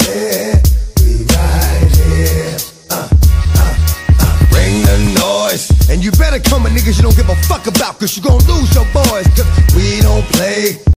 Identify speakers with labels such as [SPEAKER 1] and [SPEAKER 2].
[SPEAKER 1] here, we right here. Bring the noise. And you better come with niggas you don't give a fuck about, cause you gon' lose your boys, cause we don't play.